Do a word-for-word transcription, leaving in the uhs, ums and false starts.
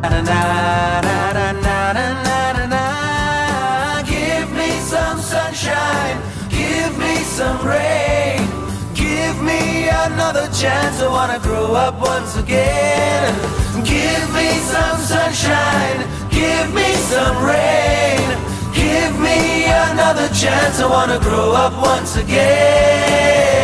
Give me some sunshine, give me some rain, give me another chance. I wanna grow up once again. Give me some sunshine, give me some rain, give me another chance. I wanna grow up once again.